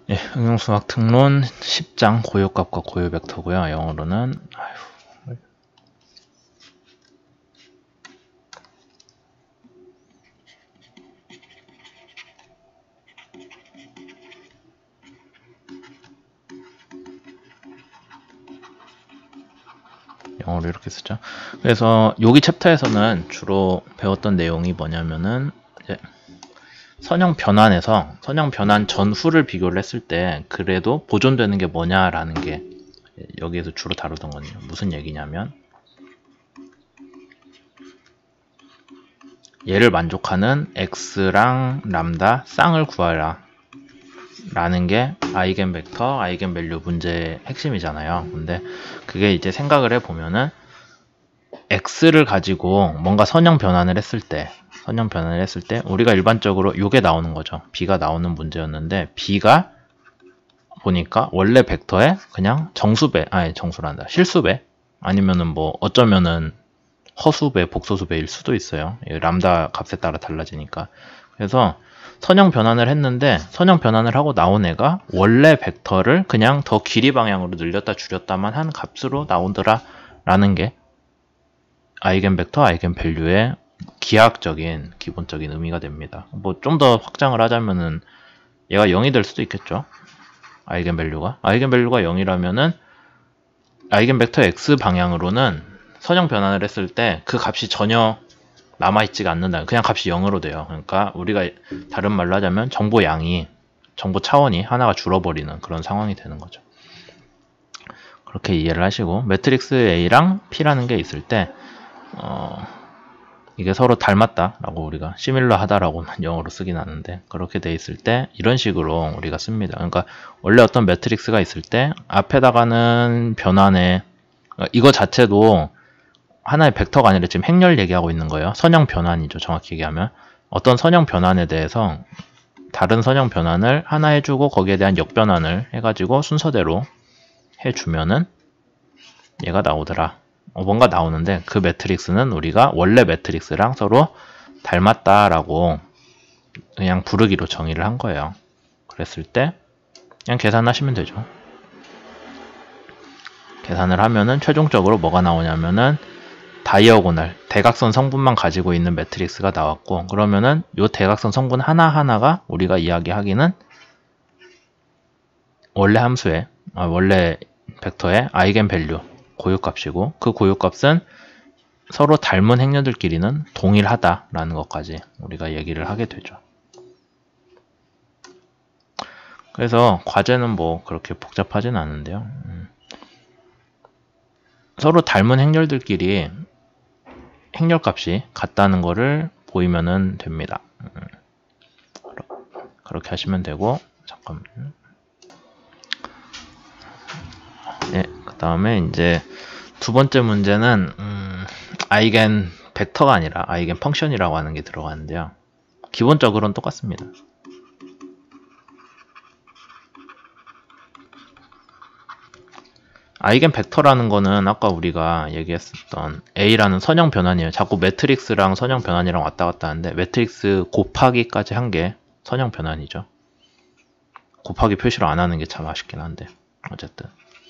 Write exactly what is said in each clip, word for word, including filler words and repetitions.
예, 응용수학 특론 십 장 고유값과 고유벡터고요. 영어로는 아휴, 영어로 이렇게 쓰죠. 그래서 여기 챕터에서는 주로 배웠던 내용이 뭐냐면은 이제 선형 변환에서 선형 변환 전후를 비교를 했을 때 그래도 보존되는 게 뭐냐라는 게 여기에서 주로 다루던 거든요. 무슨 얘기냐면 얘를 만족하는 x랑 람다 쌍을 구하라 라는 게 아이겐벡터, 아이겐밸류 문제의 핵심이잖아요. 근데 그게 이제 생각을 해보면은 x를 가지고 뭔가 선형 변환을 했을 때 선형 변환을 했을 때 우리가 일반적으로 이게 나오는 거죠. b가 나오는 문제였는데 b가 보니까 원래 벡터에 그냥 정수배, 아니 정수란다, 실수배 아니면은 뭐 어쩌면은 허수배, 복소수배일 수도 있어요. 람다 값에 따라 달라지니까. 그래서 선형 변환을 했는데 선형 변환을 하고 나온 애가 원래 벡터를 그냥 더 길이 방향으로 늘렸다 줄였다만 한 값으로 나오더라 라는 게 아이겐벡터, 아이겐밸류의 기하학적인 기본적인 의미가 됩니다. 뭐 좀 더 확장을 하자면은 얘가 영이 될 수도 있겠죠. 아이겐밸류가 아이겐밸류가 영이라면은 아이겐벡터 x 방향으로는 선형 변환을 했을 때 그 값이 전혀 남아있지가 않는다. 그냥 값이 영으로 돼요. 그러니까 우리가 다른 말로 하자면 정보 양이, 정보 차원이 하나가 줄어버리는 그런 상황이 되는 거죠. 그렇게 이해를 하시고 매트릭스 A랑 P라는 게 있을 때 어, 이게 서로 닮았다 라고 우리가 시밀러 하다라고만 영어로 쓰긴 하는데 그렇게 돼 있을 때 이런 식으로 우리가 씁니다. 그러니까 원래 어떤 매트릭스가 있을 때 앞에다가는 변환에 이거 자체도 하나의 벡터가 아니라 지금 행렬 얘기하고 있는 거예요. 선형 변환이죠. 정확히 얘기하면 어떤 선형 변환에 대해서 다른 선형 변환을 하나 해주고 거기에 대한 역변환을 해가지고 순서대로 해주면은 얘가 나오더라. 어, 뭔가 나오는데 그 매트릭스는 우리가 원래 매트릭스랑 서로 닮았다라고 그냥 부르기로 정의를 한 거예요. 그랬을 때 그냥 계산하시면 되죠. 계산을 하면은 최종적으로 뭐가 나오냐면은 다이어고널, 대각선 성분만 가지고 있는 매트릭스가 나왔고 그러면은 이 대각선 성분 하나하나가 우리가 이야기하기는 원래 함수의, 아, 원래 벡터의 아이겐밸류, 고유값이고 그 고유값은 서로 닮은 행렬들끼리는 동일하다라는 것까지 우리가 얘기를 하게 되죠. 그래서 과제는 뭐 그렇게 복잡하진 않은데요. 음. 서로 닮은 행렬들끼리 행렬값이 같다는 거를 보이면 됩니다. 그렇게 하시면 되고 잠깐만. 네, 그 다음에 이제 두 번째 문제는 음, 아이겐 벡터가 아니라 아이겐 펑션이라고 하는 게 들어가는데요. 기본적으로는 똑같습니다. 아이겐 벡터라는 거는 아까 우리가 얘기했었던 A라는 선형 변환이에요. 자꾸 매트릭스랑 선형 변환이랑 왔다 갔다 하는데 매트릭스 곱하기까지 한 게 선형 변환이죠. 곱하기 표시를 안 하는 게 참 아쉽긴 한데 어쨌든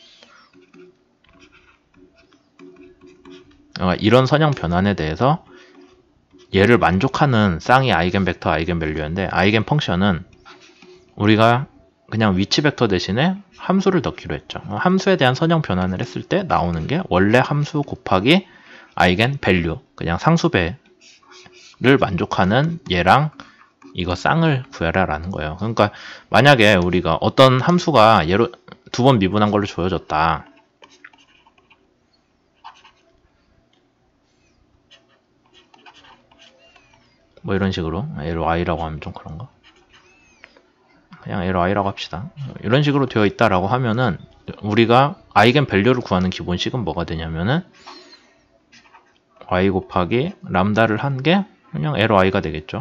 그러니까 이런 선형 변환에 대해서 얘를 만족하는 쌍이 아이겐 벡터, 아이겐 밸류인데 아이겐 펑션은 우리가 그냥 위치 벡터 대신에 함수를 넣기로 했죠. 함수에 대한 선형 변환을 했을 때 나오는 게 원래 함수 곱하기 아이겐 밸류, 그냥 상수배를 만족하는 얘랑 이거 쌍을 구해라 라는 거예요. 그러니까 만약에 우리가 어떤 함수가 얘로 두 번 미분한 걸로 주어졌다. 뭐 이런 식으로 얘를 y라고 하면 좀 그런가? 그냥 얘를 y라고 합시다. 이런 식으로 되어 있다라고 하면은 우리가 아이겐 밸류를 구하는 기본식은 뭐가 되냐면은 y 곱하기 람다를 한 게 그냥 ly가 되겠죠.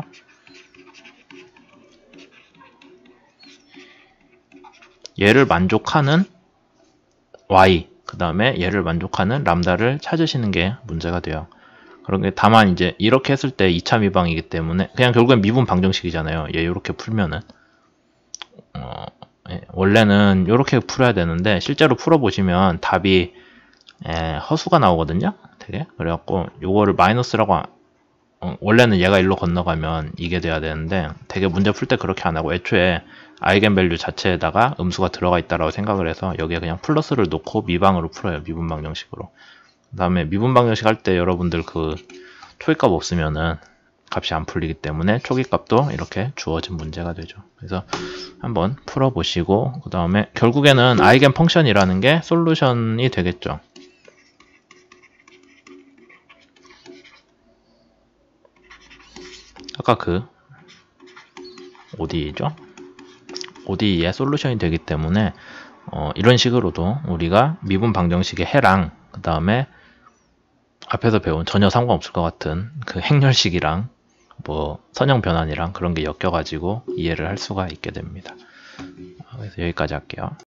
얘를 만족하는 y, 그 다음에 얘를 만족하는 람다를 찾으시는 게 문제가 돼요. 그런게 다만 이제 이렇게 했을 때 이 차 미방이기 때문에 그냥 결국엔 미분 방정식이잖아요. 얘 이렇게 풀면은 어, 원래는 이렇게 풀어야 되는데 실제로 풀어보시면 답이 에, 허수가 나오거든요. 되게 그래갖고 요거를 마이너스라고 어, 원래는 얘가 일로 건너가면 이게 돼야 되는데 되게 문제 풀 때 그렇게 안 하고 애초에 아이겐밸류 자체에다가 음수가 들어가 있다라고 생각을 해서 여기에 그냥 플러스를 놓고 미방으로 풀어요. 미분방 정식으로. 그 다음에 미분방 정식 할 때 여러분들 그 초기값 없으면은 값이 안 풀리기 때문에 초기값도 이렇게 주어진 문제가 되죠. 그래서 한번 풀어보시고 그 다음에 결국에는 아이겐 펑션이라는 게 솔루션이 되겠죠. 아까 그 오디이죠. 오디이의 솔루션이 되기 때문에 어, 이런 식으로도 우리가 미분 방정식의 해랑 그 다음에 앞에서 배운 전혀 상관없을 것 같은 그 행렬식이랑 뭐 선형 변환이랑 그런 게 엮여가지고 이해를 할 수가 있게 됩니다. 그래서 여기까지 할게요.